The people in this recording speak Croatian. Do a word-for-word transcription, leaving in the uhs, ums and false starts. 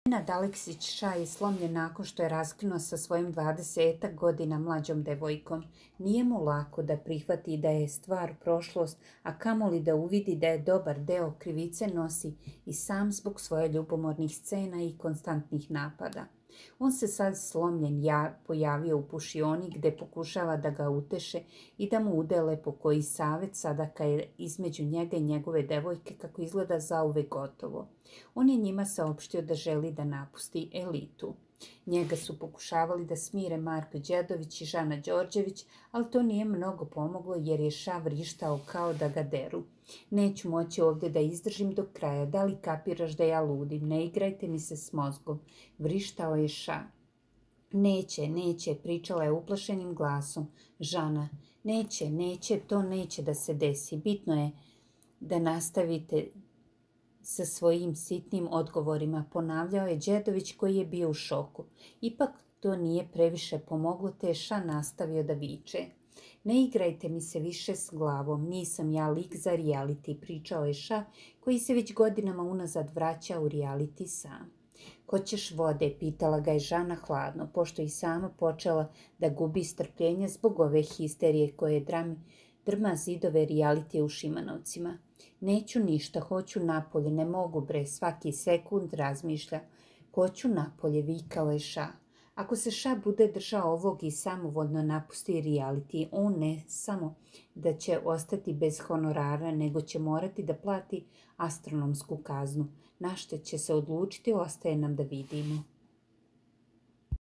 Nenad Aleksić Ša je slomljen nakon što je raskinuo sa svojim dvadesetak godina mlađom devojkom. Nije mu lako da prihvati da je stvar prošlost, a kamoli da uvidi da je dobar deo krivice nosi i sam zbog svoje ljubomornih scena i konstantnih napada. On se sad slomljen ja pojavio u pušioni gde pokušava da ga uteše i da mu udele po koji savet sada kad je između njega i njegove devojke kako izgleda zauvek gotovo. On je njima saopštio da želi da napusti elitu. Njega su pokušavali da smire Marko Đedović i Žana Đorđević, ali to nije mnogo pomoglo jer je Ša vrištao kao da ga deru. Neću moći ovdje da izdržim do kraja, da li kapiraš da ja ludim, ne igrajte mi se s mozgom, vrištao je Ša. Neće, neće, pričala je uplašenim glasom. Žana, neće, neće, to neće da se desi, bitno je da nastavite sa svojim sitnim odgovorima, ponavljao je Đedović koji je bio u šoku. Ipak to nije previše pomoglo, te je Ša nastavio da viče. Ne igrajte mi se više s glavom, nisam ja lik za reality, pričao je Ša koji se već godinama unazad vraća u reality sam. Hoćeš vode, pitala ga je Žana hladno, pošto i sama počela da gubi strpljenje zbog ove histerije koje drami, drma zidove reality u Šimanovcima. Neću ništa, hoću napolje, ne mogu bre, svaki sekund razmišlja. Hoću napolje, vikao je Ša. Ako se Ša bude držao ovog i samovoljno napusti reality, on ne samo da će ostati bez honorara, nego će morati da plati astronomsku kaznu. Na što će se odlučiti, ostaje nam da vidimo.